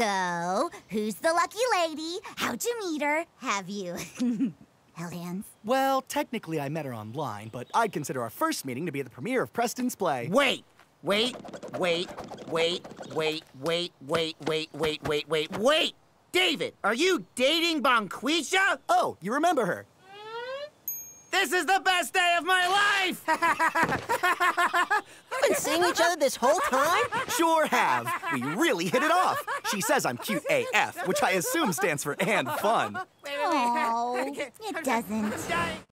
So, who's the lucky lady? How'd you meet her? Have you held hands? Well, technically I met her online, but I'd consider our first meeting to be at the premiere of Preston's play. Wait! David, are you dating Bonquisha? Oh, you remember her? This is the best day of my life! You've been seeing each other this whole time? Sure have. We really hit it off. She says I'm cute AF, which I assume stands for and fun. Oh, it doesn't.